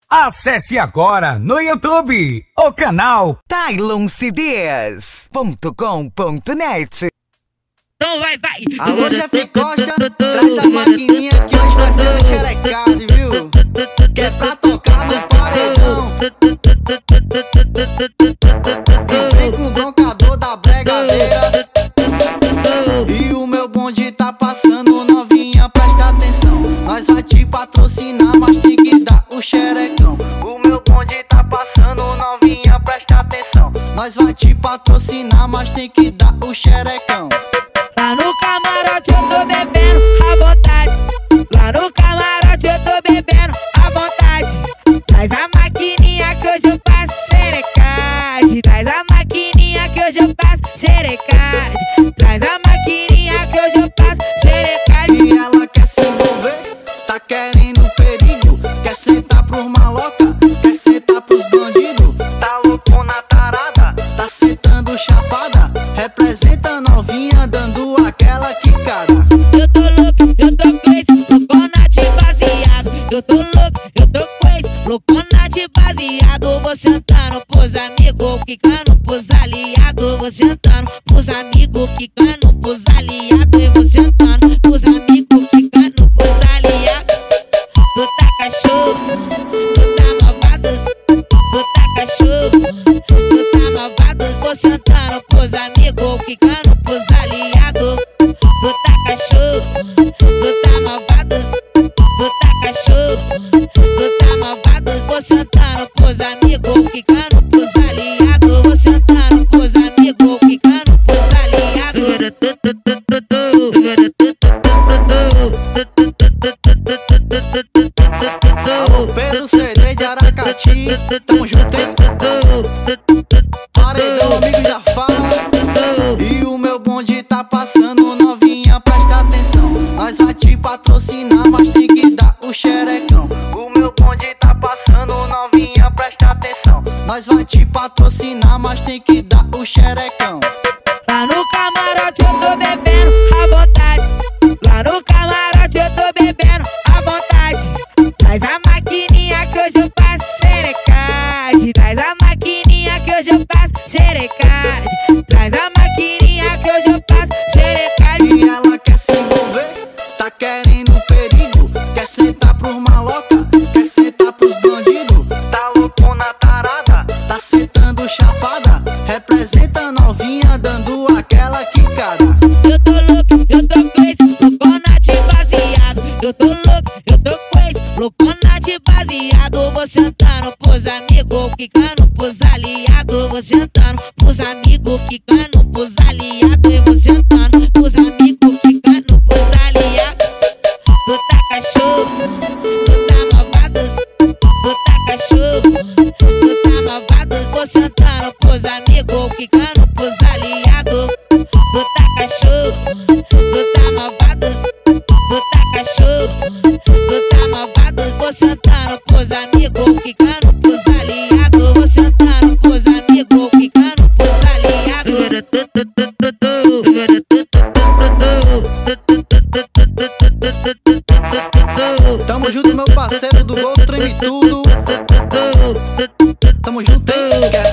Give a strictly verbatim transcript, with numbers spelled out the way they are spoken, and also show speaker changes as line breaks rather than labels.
Acesse agora no YouTube o canal
Tylon C Ds ponto com ponto net.
Então vai, vai!
Alô, Jeff Costa, traz a maquininha que hoje vai ser o xerecado, viu? Que é pra tocar no paredão. E vem com o broncador da bregadeira. E o meu bonde tá passando, novinha, presta atenção. Nós vai te patrocinar, mas tem que dar o xerecão. O meu bonde tá passando, novinha, presta atenção. Nós vai te patrocinar, mas tem que dar o xerecão.
Lá no camarote eu tô bebendo à vontade. Lá no camarote eu tô bebendo à vontade. Traz a maquininha que hoje eu passo xerecade. Traz a maquininha que hoje eu passo xerecade. Traz a maquininha que hoje eu passo xerecade.
E ela quer se envolver, tá querendo perigo. Quer sentar pros maloca, quer sentar pros bandidos. Tá louco na tarada, tá sentando chapada. Representa novinha dando aquela quicada.
Eu tô louco, eu tô com esse loucona de baseado. Eu tô louco, eu tô com esse loucona de baseado. Vou sentando pros amigos, quicando pros aliados. Vou sentando pros amigos, quicando pros aliados. Eu vou sentando pros amigos, quicando pros aliados. Tu tá cachorro, tu tá malvado. Tu tá cachorro, tu tá malvado. Vou sentando pros amigos, quicando pros aliados. Tu tá cachorro, tu tá malvado. Tu tá cachorro, tu tá malvado. Vou sentando pros amigos, quicando pros aliados. Vou sentando pros amigos, quicando pros aliados.
Alô, Pedro C D de Aracati, tamo junto, hein? Paredão, amigo, já fala. E o meu bonde tá passando, novinha, presta atenção. Nós vai te patrocinar, mas tem que dar o xerecão. O meu bonde tá passando, novinha, presta atenção. Nós vai te patrocinar, mas tem que dar o xerecão.
Lá no camarote eu tô bebendo à vontade. Lá no camarote eu tô bebendo à vontade. Traz a maquininha que hoje eu passo xerecade. Traz a maquininha que hoje eu passo xerecade. Traz a maquininha que hoje eu passo xerecade.
E ela quer se envolver, tá querendo perigo. Quer sentar pros maloca, quer sentar pros bandidos. Tá louco na tarada, tá sentando chapada. Representa novinha dando aquela quicada.
Eu tô louco, eu tô com esse loucona de baseado. Eu tô louco, eu tô com esse loucona de baseado. Vou sentando pros amigos, quicando pros aliados. Vou sentando pros amigos, quicando pros aliados. Eu vou sentando pros amigos, quicando pros aliados. Tu tá cachorro, tu tá malvado. Tu tá cachorro, tu tá malvado. Vou sentando pros amigos, quicando pros aliados. Tu tá cachorro, tu tá malvado. Tu tá cachorro, tu tá malvado. Vou sentando pros amigos, quicando pros aliados. Vou sentando pros amigos, quicando pros aliados.
Tamo junto, meu parceiro do Gol, treme tudo. Tamo junto, hein?